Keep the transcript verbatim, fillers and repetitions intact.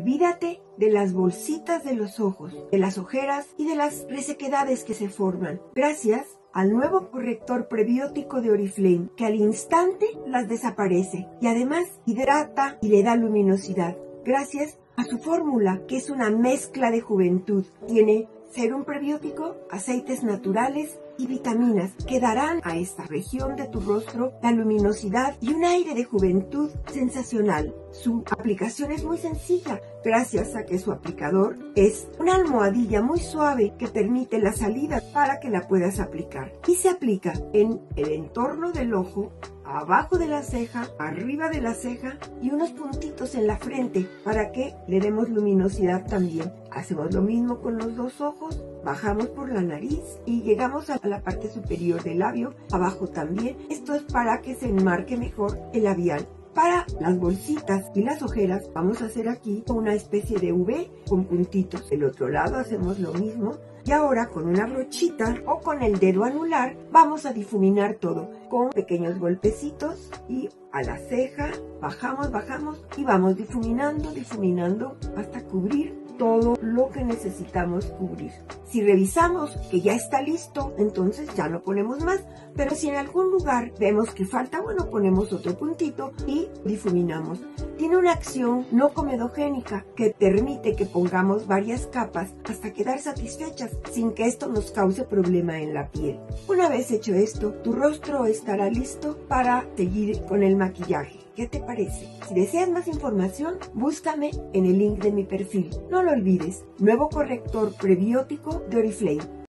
Olvídate de las bolsitas de los ojos, de las ojeras y de las resequedades que se forman, gracias al nuevo corrector prebiótico de Oriflame, que al instante las desaparece y además hidrata y le da luminosidad, gracias a su fórmula, que es una mezcla de juventud. Tiene serum prebiótico, aceites naturales y vitaminas que darán a esta región de tu rostro la luminosidad y un aire de juventud sensacional. Su aplicación es muy sencilla, gracias a que su aplicador es una almohadilla muy suave que permite la salida para que la puedas aplicar. Y se aplica en el entorno del ojo, abajo de la ceja, arriba de la ceja y unos puntitos en la frente para que le demos luminosidad también. Hacemos lo mismo con los dos ojos, bajamos por la nariz y llegamos a la parte superior del labio, abajo también. Esto es para que se enmarque mejor el labial. Para las bolsitas y las ojeras vamos a hacer aquí una especie de V con puntitos. Del otro lado hacemos lo mismo. Y ahora con una brochita o con el dedo anular vamos a difuminar todo con pequeños golpecitos y a la ceja bajamos, bajamos y vamos difuminando, difuminando hasta cubrir todo lo que necesitamos cubrir. Si revisamos que ya está listo, entonces ya no ponemos más, pero si en algún lugar vemos que falta, bueno, ponemos otro puntito y difuminamos. Tiene una acción no comedogénica que permite que pongamos varias capas hasta quedar satisfechas sin que esto nos cause problema en la piel. Una vez hecho esto, tu rostro estará listo para seguir con el maquillaje. ¿Qué te parece? Si deseas más información, búscame en el link de mi perfil. No lo olvides, nuevo corrector prebiótico de Oriflame.